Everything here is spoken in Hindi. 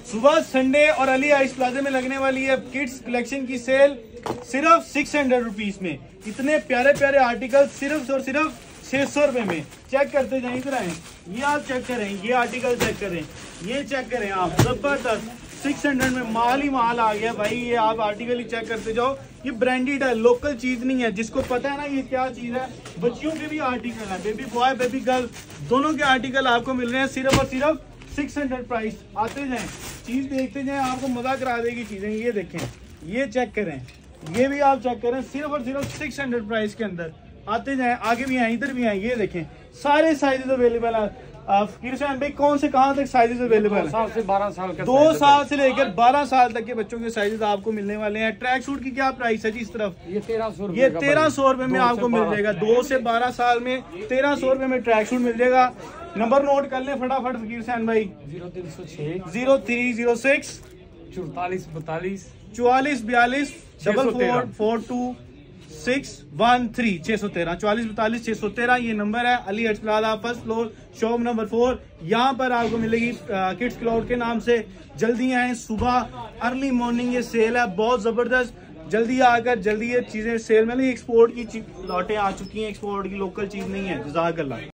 सुबह संडे और अली आइस प्लाजा में लगने वाली है किड्स कलेक्शन की सेल सिर्फ 600 रुपीज में। इतने प्यारे प्यारे आर्टिकल सिर्फ और सिर्फ 600 रुपए में। चेक करते जाए, इधर आए, ये आप चेक करें, ये आर्टिकल चेक करें, ये चेक करें आप, जबरदस्त 600 में माल ही माल आ गया भाई। ये आप आर्टिकल ही चेक करते जाओ, ये ब्रांडेड है, लोकल चीज नहीं है। जिसको पता है ना ये क्या चीज है, बच्चियों के भी आर्टिकल है, बेबी बॉय बेबी गर्ल दोनों के आर्टिकल आपको मिल रहे हैं सिर्फ और सिर्फ 600 प्राइस। आते जाएं, चीज देखते जाएं, आपको मजा करा देगी चीजें। ये देखें, ये चेक करें, ये भी आप चेक करें, सिर्फ और सिर्फ 600 प्राइस के अंदर। आते जाएं, आगे भी आए, इधर भी आए, ये देखें सारे साइजेस अवेलेबल है। भाई कौन से कहां तक साइजेस अवेलेबल है? 2 साल से 12 साल के, 2 साल से लेकर 12 साल तक के बच्चों के साइजेस आपको मिलने वाले हैं। ट्रैक सूट की क्या प्राइस है जी इस तरफ? ये 1300 रुपए में आपको मिल जाएगा। 2 से 12 साल में 1300 रुपए में ट्रैक सूट मिल जाएगा। नंबर नोट कर ले फटाफट फकीर हुसैन भाई, 0306 44 42 4442 613 613 44 42 613 ये नंबर है। Ali ice plaza first floor shop number 4। यहाँ पर आपको मिलेगी किड्स क्लाउड के नाम से। जल्दी आए, सुबह अर्ली मॉर्निंग ये सेल है, बहुत जबरदस्त। जल्दी आकर जल्दी ये चीजें सेल में, एक्सपोर्ट की लौटें आ चुकी हैं, एक्सपोर्ट की लोकल चीज नहीं है। जज़ाकल्लाह।